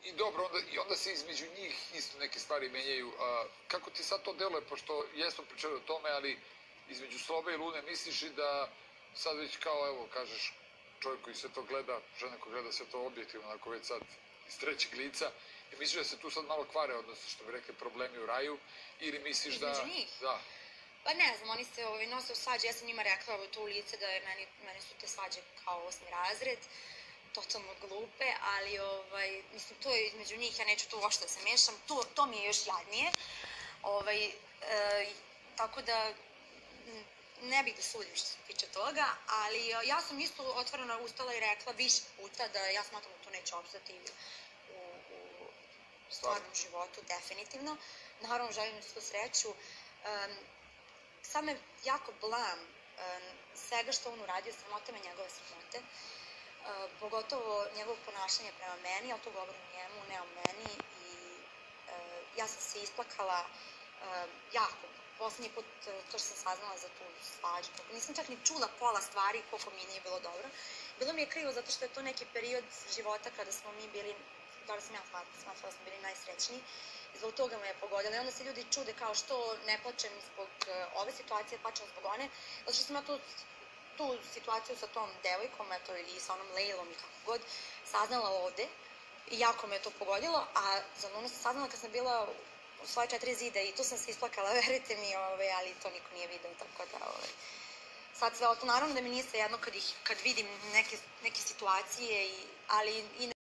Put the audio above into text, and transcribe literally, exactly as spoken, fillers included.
i dobro, onda, i onda se između njih isto neke stvari menjaju. A, kako ti sad to deluje, pošto jesmo pričali o tome, ali između Slobe i Lune misliš i da sad već kao, evo, kažeš, čovjek koji sve to gleda, žena koja gleda sve to objektivno, onako već sad iz trećeg lica, i misliš da se tu sad malo kvare, odnosno što bi rekli problemi u raju, ili misliš da... Između njih? Da. Pa ne znam, oni se ovaj, nose u svađe, ja sam njima rekla ovo, to u lice da je meni, meni su te svađe kao osmi razred, totalno glupe, ali ovaj, mislim, to je između njih, ja neću tu uopšte da se mešam, to, to mi je još jadnije, ovaj, e, tako da ne bih da sudim što se tiče toga, ali ja sam isto otvoreno ustala i rekla više puta da ja smatram da to neće opstati u, u stvarnom životu, definitivno. Naravno, želim da svu sreću. Um, sad me jako blam um, svega što on uradio, sramote me njegove sramote, uh, pogotovo njegovo ponašanje prema meni, ali to govorim o njemu, ne o meni, i uh, ja sam se isplakala uh, jako. Poslednji put to što sam saznala za tu svađu, nisam čak ni čula pola stvari koliko mi nije bilo dobro. Bilo mi je krivo zato što je to neki period života kada smo mi bili, da sam ja smatrala da smo bili najsrećniji, i zbog toga me je pogodilo. I onda se ljudi čude kao što ne plačem zbog ove situacije, plačem zbog one, zato što sam ja tu, tu situaciju sa tom devojkom, eto, ili sa onom Lejlom i kako god, saznala ovde i jako me je to pogodilo, a za Lunu sam saznala kad sam bila u svoje četiri zida i tu sam se isplakala, verujte mi, ove, ali to niko nije video, tako da ove, sad sve o to, naravno da mi nije svejedno kad, ih, kad vidim neke, neke situacije, i, ali i